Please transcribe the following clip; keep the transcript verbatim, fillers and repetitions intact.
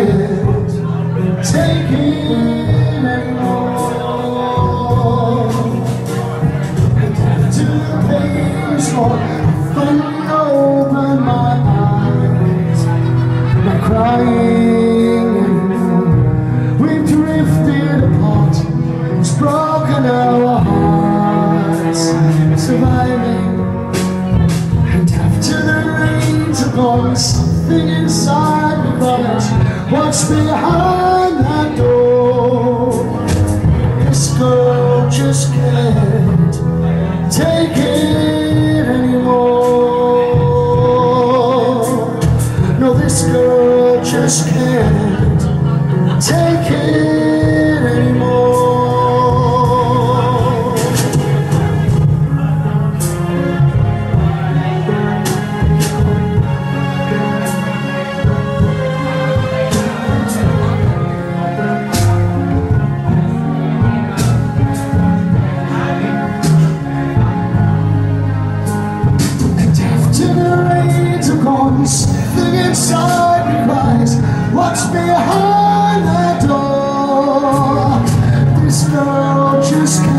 can't take it anymore. And after the pain's gone, I finally open my eyes. I'm crying anymore. We've drifted apart, it's broken our hearts, surviving. And after the rains are gone, something inside me cries, what's behind that door? This girl just can't take it anymore. No, this girl just can't take it anymore. Something inside me cries, what's behind that door? This girl just can't